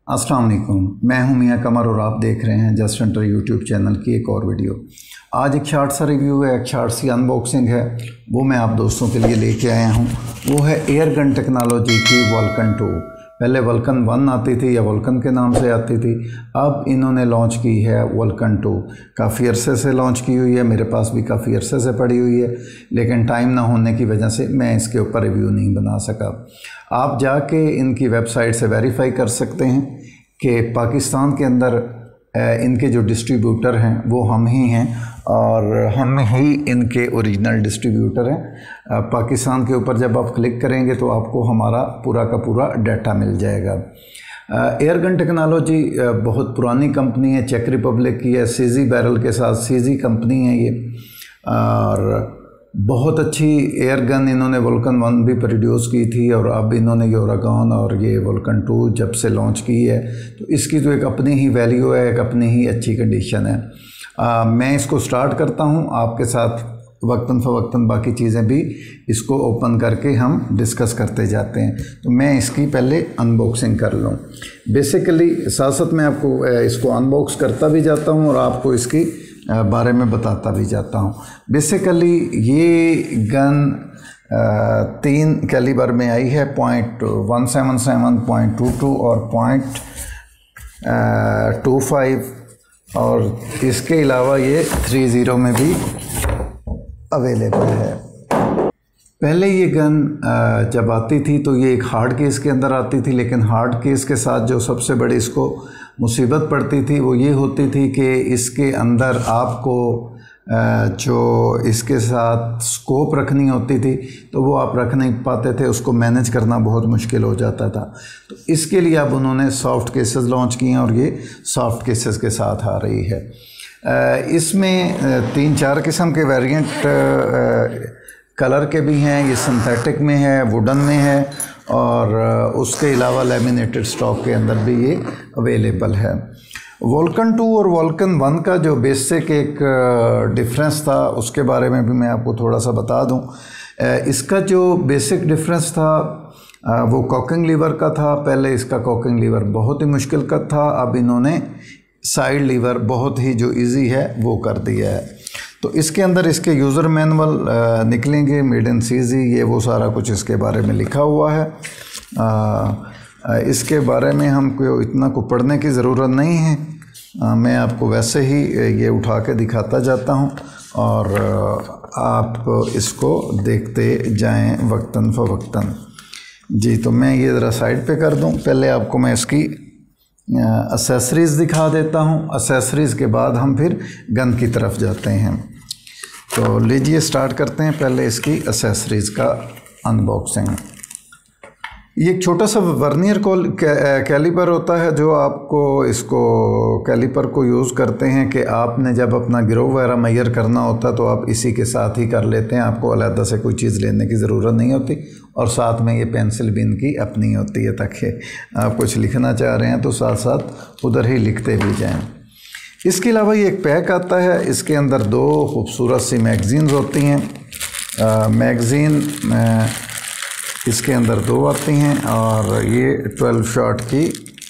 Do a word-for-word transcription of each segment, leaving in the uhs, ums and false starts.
अस्सलाम वालेकुम, मैं हूं मियां कमर और आप देख रहे हैं जस्ट सेंटर यूट्यूब चैनल की एक और वीडियो। आज एक शार्ट सा रिव्यू है, एक शार्ट सी अनबॉक्सिंग है, वो मैं आप दोस्तों के लिए लेके आया हूं। वो है एयरगन टेक्नोलॉजी की वल्कन टू। पहले वल्कन वन आती थी या वल्कन के नाम से आती थी, अब इन्होंने लॉन्च की है वल्कन टू। काफ़ी अरसे से लॉन्च की हुई है, मेरे पास भी काफ़ी अरसे से पड़ी हुई है, लेकिन टाइम ना होने की वजह से मैं इसके ऊपर रिव्यू नहीं बना सका। आप जाके इनकी वेबसाइट से वेरीफाई कर सकते हैं कि पाकिस्तान के अंदर इनके जो डिस्ट्रीब्यूटर हैं वो हम ही हैं और हम ही इनके ओरिजिनल डिस्ट्रीब्यूटर हैं। पाकिस्तान के ऊपर जब आप क्लिक करेंगे तो आपको हमारा पूरा का पूरा डाटा मिल जाएगा। एयरगन टेक्नोलॉजी बहुत पुरानी कंपनी है, चेक रिपब्लिक की है, सीजी बैरल के साथ सीजी कंपनी है ये, और बहुत अच्छी एयरगन इन्होंने वल्कन वन भी प्रोड्यूस की थी और अब इन्होंने ये ओरेगन और ये वल्कन टू जब से लॉन्च की है तो इसकी तो एक अपनी ही वैल्यू है, एक अपनी ही अच्छी कंडीशन है। आ, मैं इसको स्टार्ट करता हूँ आपके साथ, वक्तन फ़वक्तन बाकी चीज़ें भी इसको ओपन करके हम डिस्कस करते जाते हैं। तो मैं इसकी पहले अनबॉक्सिंग कर लूँ। बेसिकली साथ साथ मैं आपको इसको अनबॉक्स करता भी जाता हूँ और आपको इसकी बारे में बताता भी जाता हूँ। बेसिकली ये गन तीन कैलिबर में आई है, point one seven seven, point two two और पॉइंट टू फाइव, और इसके अलावा ये थ्री ज़ीरो में भी अवेलेबल है। पहले ये गन जब आती थी तो ये एक हार्ड केस के अंदर आती थी, लेकिन हार्ड केस के साथ जो सबसे बड़ी इसको मुसीबत पड़ती थी वो ये होती थी कि इसके अंदर आपको जो इसके साथ स्कोप रखनी होती थी तो वो आप रख नहीं पाते थे, उसको मैनेज करना बहुत मुश्किल हो जाता था। तो इसके लिए अब उन्होंने सॉफ्ट केसेस लॉन्च किए हैं और ये सॉफ्ट केसेस के साथ आ रही है। इसमें तीन चार किस्म के वेरिएंट कलर के भी हैं, ये सिंथेटिक में है, वुडन में है, और उसके अलावा लेमिनेटेड स्टॉक के अंदर भी ये अवेलेबल है। वल्कन टू और वल्कन वन का जो बेसिक एक डिफरेंस था उसके बारे में भी मैं आपको थोड़ा सा बता दूं। इसका जो बेसिक डिफरेंस था वो कॉकिंग लीवर का था। पहले इसका कॉकिंग लीवर बहुत ही मुश्किल का था, अब इन्होंने साइड लीवर बहुत ही जो इजी है वो कर दिया है। तो इसके अंदर इसके यूज़र मैनुअल निकलेंगे, मेड इन सीजी, ये वो सारा कुछ इसके बारे में लिखा हुआ है। आ, इसके बारे में हमको इतना को पढ़ने की ज़रूरत नहीं है, आ, मैं आपको वैसे ही ये उठा के दिखाता जाता हूँ और आप इसको देखते जाएं वक्तन फ़वक्तन। जी, तो मैं ये ज़रा साइड पे कर दूँ। पहले आपको मैं इसकी एसेसरीज़ दिखा देता हूँ, एसेसरीज़ के बाद हम फिर गन की तरफ जाते हैं। तो लीजिए स्टार्ट करते हैं पहले इसकी एसेसरीज़ का अनबॉक्सिंग। ये एक छोटा सा वर्नियर कैलिपर होता है जो आपको इसको कैलिपर को यूज़ करते हैं कि आपने जब अपना गिरोह वगैरह मैयर करना होता है तो आप इसी के साथ ही कर लेते हैं, आपको अलग से कोई चीज़ लेने की ज़रूरत नहीं होती। और साथ में ये पेंसिल भी इनकी अपनी होती है ताकि आप कुछ लिखना चाह रहे हैं तो साथ साथ उधर ही लिखते भी जाएँ। इसके अलावा ये एक पैक आता है, इसके अंदर दो खूबसूरत सी मैगज़ीन्स होती हैं। मैगज़ीन इसके अंदर दो आती हैं और ये ट्वेल्व शॉट की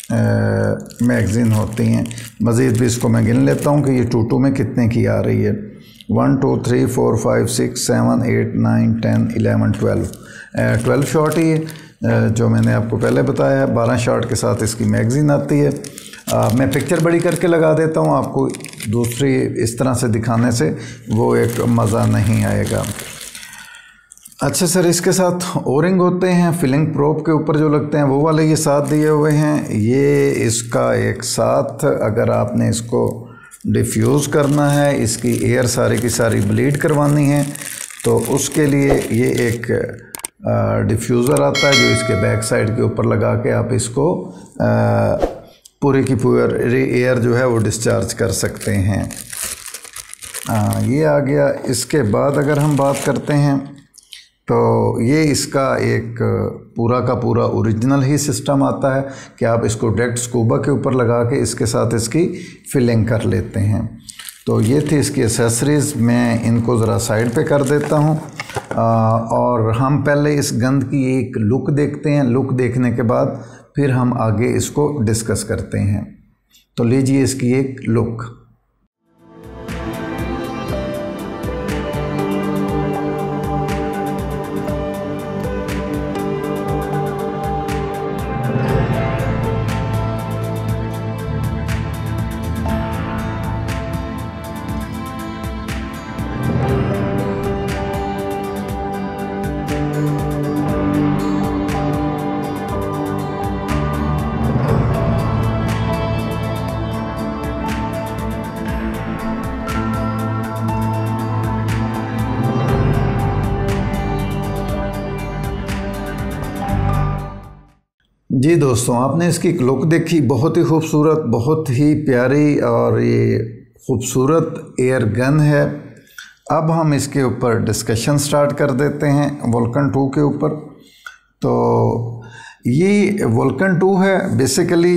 मैगज़ीन होती हैं। मज़ीद भी इसको मैं गिन लेता हूँ कि ये टू टू में कितने की आ रही है। One two three four five six seven eight nine ten eleven twelve twelve shot ही है जो मैंने आपको पहले बताया है। बारह शॉट के साथ इसकी मैगज़ीन आती है। आ, मैं पिक्चर बड़ी करके लगा देता हूँ, आपको दूसरी इस तरह से दिखाने से वो एक मज़ा नहीं आएगा। अच्छा सर, इसके साथ ओरिंग होते हैं, फिलिंग प्रोप के ऊपर जो लगते हैं वो वाले ये साथ दिए हुए हैं। ये इसका एक साथ अगर आपने इसको डिफ्यूज़ करना है, इसकी एयर सारी की सारी ब्लीड करवानी है तो उसके लिए ये एक डिफ्यूज़र आता है जो इसके बैक साइड के ऊपर लगा के आप इसको आ, पूरी की पूरी एयर जो है वो डिस्चार्ज कर सकते हैं। आ, ये आ गया। इसके बाद अगर हम बात करते हैं तो ये इसका एक पूरा का पूरा ओरिजिनल ही सिस्टम आता है कि आप इसको डायरेक्ट स्कूबा के ऊपर लगा के इसके साथ इसकी फिलिंग कर लेते हैं। तो ये थी इसकी एसेसरीज़, मैं इनको ज़रा साइड पे कर देता हूँ और हम पहले इस गन की एक लुक देखते हैं। लुक देखने के बाद फिर हम आगे इसको डिस्कस करते हैं। तो लीजिए इसकी एक लुक। जी दोस्तों, आपने इसकी लुक देखी, बहुत ही खूबसूरत, बहुत ही प्यारी और ये खूबसूरत एयर गन है। अब हम इसके ऊपर डिस्कशन स्टार्ट कर देते हैं वोल्कन टू के ऊपर। तो ये वोल्कन टू है, बेसिकली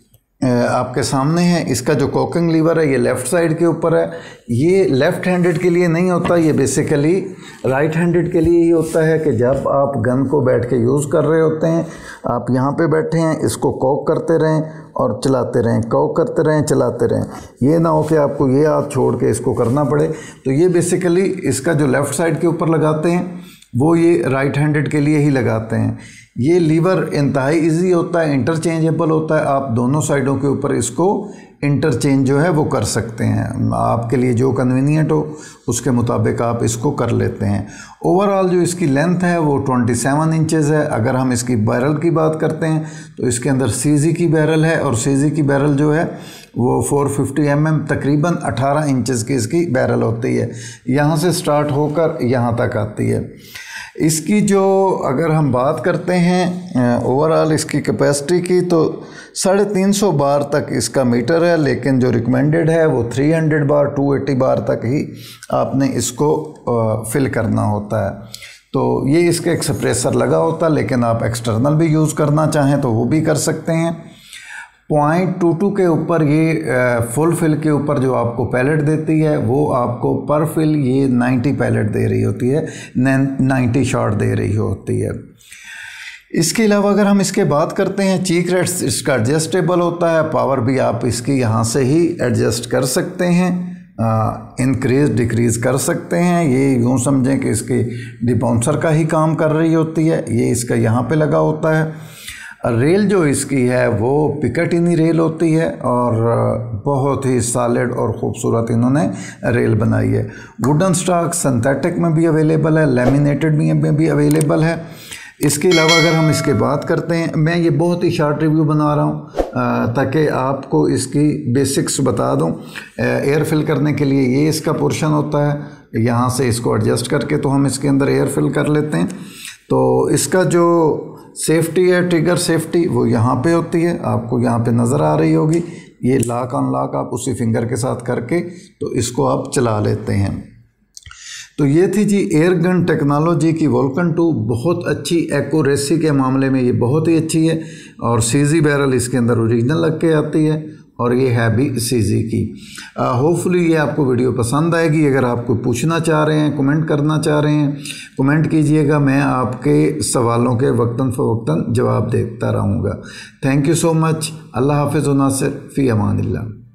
आपके सामने है। इसका जो कॉकिंग लीवर है ये लेफ़्ट साइड के ऊपर है। ये लेफ़्ट हैंडेड के लिए नहीं होता, ये बेसिकली राइट हैंडेड के लिए ही होता है कि जब आप गन को बैठ के यूज़ कर रहे होते हैं, आप यहाँ पे बैठे हैं, इसको कॉक करते रहें और चलाते रहें, कॉक करते रहें, चलाते रहें। ये ना हो कि आपको ये हाथ छोड़ के इसको करना पड़े। तो ये बेसिकली इसका जो लेफ़्ट साइड के ऊपर लगाते हैं वो ये राइट हैंडेड के लिए ही लगाते हैं। ये लीवर इंतहाई इजी होता है, इंटरचेंजेबल होता है। आप दोनों साइडों के ऊपर इसको इंटरचेंज जो है वो कर सकते हैं। आपके लिए जो कन्वीनियंट हो उसके मुताबिक आप इसको कर लेते हैं। ओवरऑल जो इसकी लेंथ है वो सत्ताईस इंचेस है। अगर हम इसकी बैरल की बात करते हैं तो इसके अंदर सीजी की बैरल है और सीजी की बैरल जो है वो चार सौ पचास एम एम तकरीबन अठारह इंचेस की इसकी बैरल होती है। यहाँ से स्टार्ट होकर यहाँ तक आती है। इसकी जो अगर हम बात करते हैं ओवरऑल इसकी कैपेसिटी की, तो साढ़े तीन सौ बार तक इसका मीटर है, लेकिन जो रिकमेंडेड है वो तीन सौ बार, दो सौ अस्सी बार तक ही आपने इसको फिल करना होता है। तो ये इसका एक सप्रेसर लगा होता है, लेकिन आप एक्सटर्नल भी यूज़ करना चाहें तो वो भी कर सकते हैं। पॉइंट टू टू के ऊपर ये फुल फिल के ऊपर जो आपको पैलेट देती है वो आपको पर फिल ये नब्बे पैलेट दे रही होती है, नब्बे शॉट दे रही होती है। इसके अलावा अगर हम इसके बात करते हैं, चीक रेट्स इसका एडजस्टेबल होता है। पावर भी आप इसकी यहाँ से ही एडजस्ट कर सकते हैं, इंक्रीज डिक्रीज़ कर सकते हैं। ये यूँ समझें कि इसकी डिबाउंसर का ही काम कर रही होती है। ये इसका यहाँ पे लगा होता है। रेल जो इसकी है वो पिकेटिनी रेल होती है और बहुत ही सॉलिड और ख़ूबसूरत इन्होंने रेल बनाई है। वुडन स्टॉक सिंथेटिक में भी अवेलेबल है, लेमिनेटेड में भी अवेलेबल है। इसके अलावा अगर हम इसके बात करते हैं, मैं ये बहुत ही शॉर्ट रिव्यू बना रहा हूँ ताकि आपको इसकी बेसिक्स बता दूँ। एयर फिल करने के लिए ये इसका पोर्शन होता है, यहाँ से इसको एडजस्ट करके तो हम इसके अंदर एयर फिल कर लेते हैं। तो इसका जो सेफ्टी है, ट्रिगर सेफ्टी, वो यहाँ पे होती है, आपको यहाँ पे नज़र आ रही होगी। ये लॉक अनलॉक आप उसी फिंगर के साथ करके तो इसको आप चला लेते हैं। तो ये थी जी एयर गन टेक्नोलॉजी की वोल्कन टू। बहुत अच्छी एक्यूरेसी के मामले में ये बहुत ही अच्छी है और सीजी बैरल इसके अंदर ओरिजिनल लग के आती है और ये है भी सीजी की। होपफुली ये आपको वीडियो पसंद आएगी। अगर आप कोई पूछना चाह रहे हैं, कमेंट करना चाह रहे हैं, कमेंट कीजिएगा। मैं आपके सवालों के वक्तन फ़वक्तन जवाब देता रहूँगा। Thank you so much. Allah हाफ़िज़ व नासिर फ़ी अमानिल्लाह।